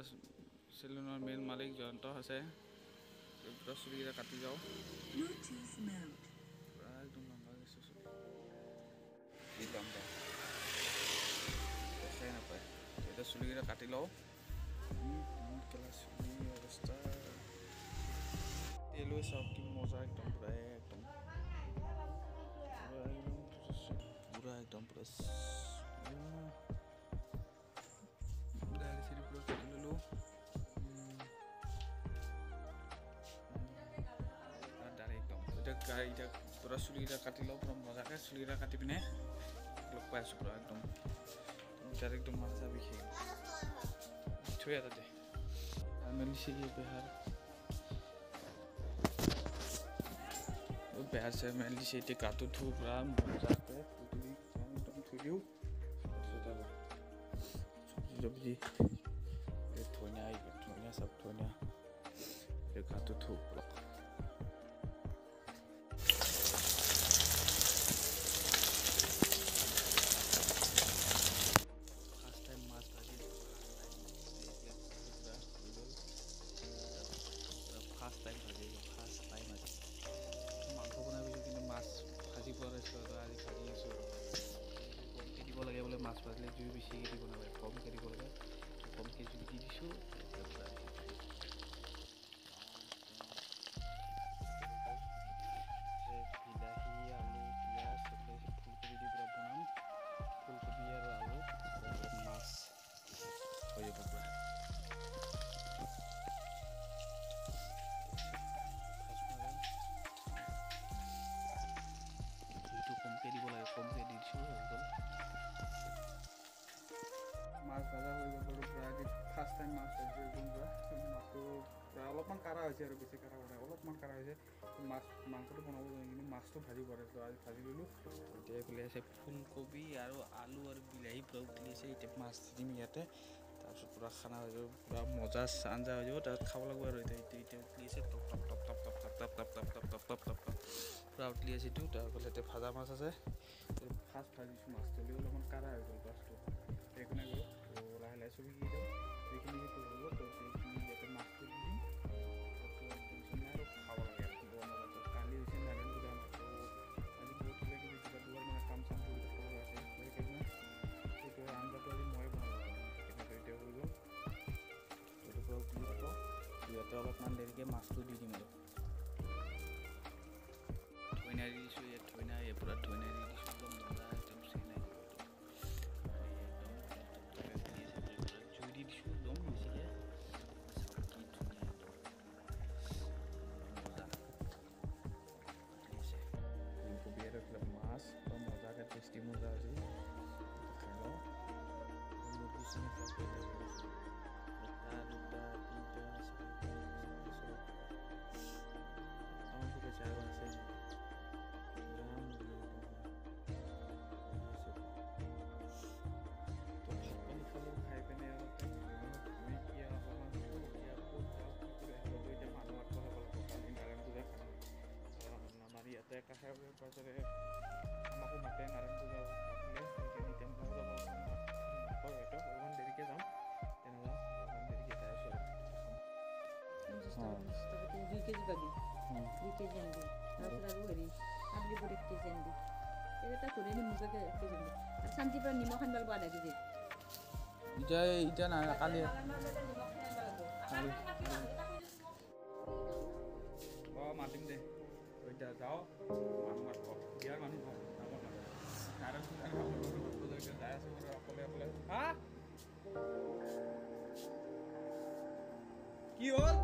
চেলুনৰ মেইন মালিক জয়ন্ত আছে পুৰা চুলিকেইটা কাটি যাওঁ পুৰা একদম লম্বা গৈছে চুলি কি লম্বা দেখাই নাপায় এতিয়া চুলিকেইটা কাটি লওঁ কেলা চুলি অৱস্থা তেলৈ চাওক কি মজা একদম পুৰা একদম দাড়ি চাড়ি পুৰা কাটি ল'লোঁ এতিয়া পুৰা চুলিকেইটা কাটি লওঁ পুৰা মজাকৈ চুলিকেইটা কাটি পিনে লগ পাই আছোঁ পুৰা একদম তাত একদম মাথা বিষাই থৈ তাতে মেলিছে বেহাৰ বেহাৰ চেহাৰ মেলিছে এতিয়া গাটো ধুওঁ পুৰা মজাকৈ একদম থৈ দিওঁ তাৰপিছত আৰু চব্জি ধনিয়া চব ধনিয়া গাটো ধুওঁ অলপ ফাৰ্ষ্ট টাইম মাংস বনাই গৈছোঁ কিন্তু মাছ ভাজি পোৱা নাছিলোঁ আজি ভাজি আছোঁ কমকৈ দিব লাগে বোলে মাছ ভাজিলে জুই বেছিকৈ দিব নালাগে কমকৈ দিব লাগে কমকৈ জুই দি দিছোঁ বিলাহী আলু পিঁয়াজ ফুলকবি দি পুৰা বনাম ফুলকবি আৰু আলু মাছ হৈ যাব পুৰা কমকৈ দিব লাগে কমকৈ দি দিছোঁ হৈ গ'ল মাছ ভাজা হৈ গ'ল বাৰু প্ৰায় আজি ফাৰ্ষ্ট টাইম মাছ ভাজি পুৰা মাছটো প্ৰায় অলপমান কাঢ়া হৈছে আৰু বেছি কাঢ়া হোৱা নাই অলপমান কাঢ়া হৈছে মাংসটো বনাব জানো কিন্তু মাছটো ভাজি বনাইছিলোঁ আজি ভাজি ল'লোঁ এতিয়া এইফালে আছে ফুলকবি আৰু আলু আৰু বিলাহী পুৰা উতলি আছে এতিয়া মাছ দিম ইয়াতে তাৰপিছত পুৰা খানা হৈ যাব পুৰা মজা আঞ্জা হৈ যাব তাৰপিছত খাব লাগিব আৰু এতিয়া উতলি আছে টপ পুৰা উতলি আছে এইটো তাৰপিছত এতিয়া ভাজা মাছ আছে ফাৰ্ষ্ট ভাজিছোঁ মাছটো অলপমান কাঢ়া হৈ গ'ল মাছটো সেইকাৰণে গ'ল লাহে লাহে চবি দি দিওঁ সেইখিনি হ'ব সেইখিনি ইয়াতে মাছটো দি দিম আৰু খাব লাগে কালি হৈছে নাৰায়ণ পূজা মাছটো আজি বহুত কিবা কিবি দুবাৰ মানে কাম চাম কৰি থকা আছে সেইকাৰণে সেইটো আঞ্জাটো আজি ময়ে বনাব তেনেকৈ এতিয়া হৈ গ'ল এইটো পৰা উতলি থাকোঁ ইয়াতে অলপমান দেৰিকৈ মাছটো দি দিম আৰু ধনিয়া দি দিছোঁ ইয়াত ধনিয়া পুৰা ধনিয়া দি দিছোঁ একদম মজা একদম চিনাই জুই দি দিছোঁ একদম বেছিকৈ চাওক কি ধুনীয়া একদম মজা আছে ফুলকবি আৰু এইবিলাক মাছ একদম মজাকৈ টেষ্টি মজা আছে খাই লওঁ মুৰ্গী চিনি এটা দুটা তিনিটা চাৰিটা আছে খাই পিনে আমাৰ ইয়াতে কাষাৰ পাছৰে আমাকো মাতে নাৰায়ণ পূজা পাতিলে হয়তো অকণমান দেৰিকৈ যাম তেনেকুৱা অকণমান দেৰিকৈ যাই আছোঁ আৰু 2 কেজি পাবি 2 কেজি আনবি তাৰপিছত আৰু হেৰি কাবলিবোৰ 1 কেজি আনবি এটা ধৰি নি মুগাকে 1 কেজি আনবি আৰু শান্তিৰ পৰা নিমখ আনব লাগিব 1/2 কেজি এতিয়া নাই কালি মাতিম দে এতিয়া যাওঁ মানুহ মাতিব বিয়াৰ মানুহ নাৰায়ণ পূজা যাই আছোঁ অকলে হা কি হ'ল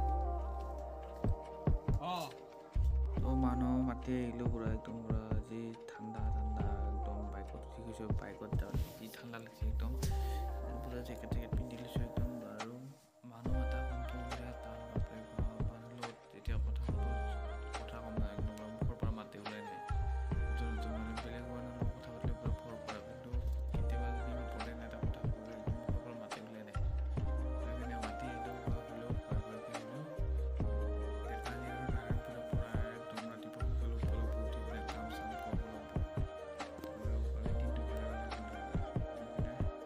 মানুহ মাতি আহিলোঁ পুৰা একদম পুৰা আজি ঠাণ্ডা একদম বাইকত উঠি গৈছোঁ বাইকত যাওঁ যি ঠাণ্ডা লাগিছে একদম পুৰা জেকেট পিন্ধি লৈছোঁ একদম আৰু মানুহ এটা কামটো বিৰাট টান মানুহৰ লগত যেতিয়া কথা ক'ম নাই একদম মুখৰ পৰা মাতি ওলাই নাই মানে বেলেগ মানুহৰ লগত কথা পাতিলে পুৰা ভৰ কৰা কিন্তু কেতিয়াবা যদি ইম্পৰ্টেণ্ট এটা কথা ক'লে একদম মুখৰ পৰা মাতি ওলাই নাই সেইকাৰণে মাতি আহিলেও হ'লেও ভয়কৈ আহিলোঁ কালি আৰু নাৰায়ণ পূজাৰ পৰা একদম ৰাতিপুৱা সোনকালে উঠি পিনে কাম চাম কৰিব লাগিব দিনটো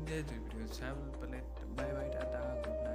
যে ভিডিঅ' চাই ভাল পালে বাই বাই টাটা গুড